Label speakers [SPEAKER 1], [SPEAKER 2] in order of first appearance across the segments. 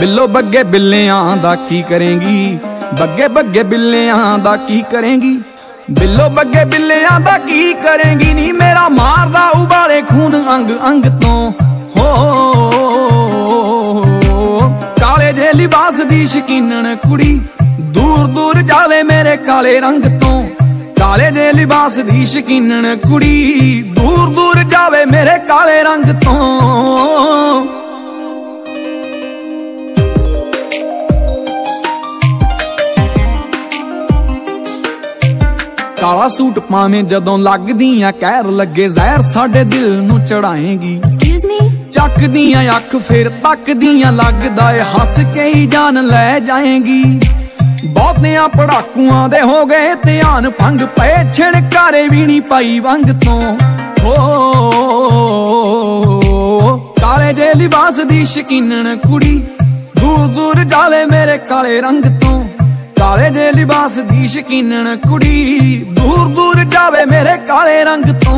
[SPEAKER 1] बिल्लो बग्गे बिल्लियां दा की करेंगी, बग्गे बग्गे बिल्लियां दा की करेंगी, बिल्लो बग्गे बिल्लियां दा की करेंगी नी मेरा मारदा उबाले खून अंग अंग तो हो। काले जे लिबास दी शकीनन कुड़ी दूर दूर जावे मेरे काले रंग तो, काले जे लिबास दी शकीनन कुड़ी दूर दूर जावे मेरे काले रंग तो। काला सूट पावे जदों लगदियां कहर लगे जहर साडे दिल नू चढ़ाएगी। चकदियां अख फिर तकदियां लगदा है हस के ही जान ले जाएगी। बहुतियां पड़ाकुआं दे हो गए ध्यान भंग पे छिड़कारे भी नहीं पाई वंग तो हो। काले जे लिबास दी शकीनन कुड़ी दूर दूर जावे मेरे काले रंग तो, काले जे लिबास दी शकीनन कुड़ी दूर दूर जावे मेरे काले रंग तो।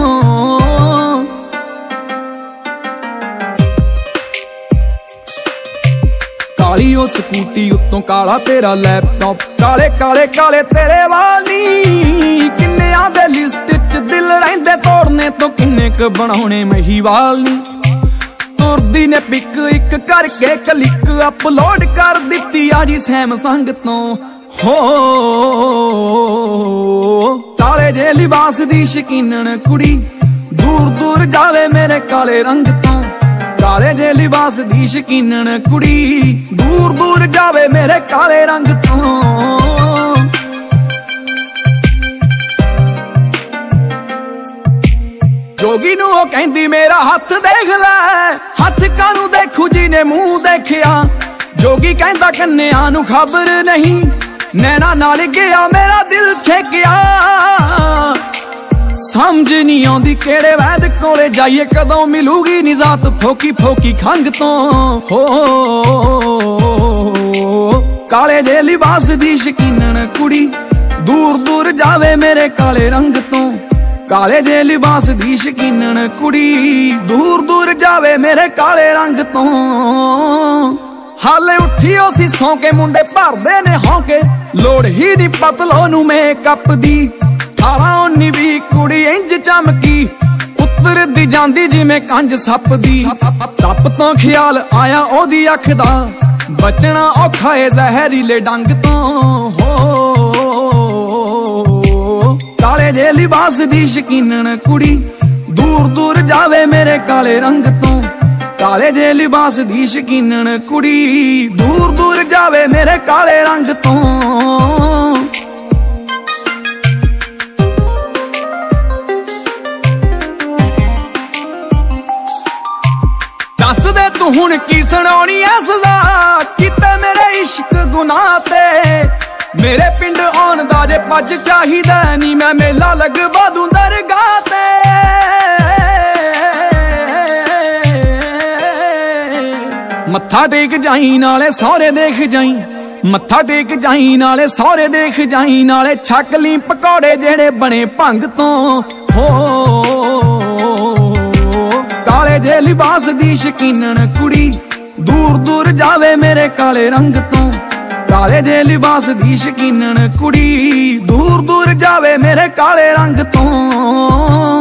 [SPEAKER 1] काली ओ स्कूटी उत्तों काला तेरा लैपटॉप, काले काले काले तेरे वाली किन्ने दे लिस्ट च दिल रहिंदे तोड़ने तो किन्ने क बनाउणे महीवाल नी। तुरदी ने पिक एक करके क्लिक अपलोड कर दित्ती आजी सैमसंग तो हो। काले जे लिबास दी शकीनन कुड़ी दूर दूर जावे मेरे काले रंग तो, काले जे लिबास दी शकीनन कुड़ी दूर दूर जावे मेरे काले रंग तो। जोगी नू कहंदी मेरा हथ देख लै, हथ कानू देखू जी ने मुंह देखिया। जोगी कहंदा कन्या नू खबर नहीं नैना नाल गया मेरा दिल छेकिया। समझ नहीं आउंदी केड़े वैद कोले जाइए कदों मिलूगी निजात फोकी फोकी खंग तो हो। काले जे लिबास दी शकीनन कुड़ी दूर दूर जावे मेरे काले रंग तो, काले जे लिबास दी शकीनन कुड़ी दूर दूर जावे मेरे काले रंग तो। हाले उठियो सी सौ के मुंडे भरदे ने होके लोड़ ही नी पतलो नू मेकअप दी। 18-19 भी कुड़ी इंज चमकी उतर दी जांदी जिवें कंज सप दी। सप तो ख्याल आया ओदी अख दा बचना औखा है जहरीले डंग तो हो। काले जे लिबास दी शकीनन कुड़ी दूर दूर जावे मेरे काले रंग तो, काले जे लिबास दी शकीनन कुड़ी दूर दूर जावे मेरे काले रंग तो। दस दे तू हुण की सुनाउणी ऐ सज़ा किते मेरे इश्क गुनाह ते। मेरे पिंड आउण दा जे पज चाहिदा नी मैं मेला लगवा दूं दरगाह ते। मत्था टेक जाई नाले सौरे देख जाई, मत्था टेक जाई नाले सौरे देख जाई नाले छक ली पकौड़े जेड़े बने भंग तो हो। काले जे लिबास दी शकीनन कुड़ी दूर दूर जावे मेरे काले रंग तो, काले जे लिबास दी शकीनन कुड़ी दूर दूर जावे मेरे काले रंग तो।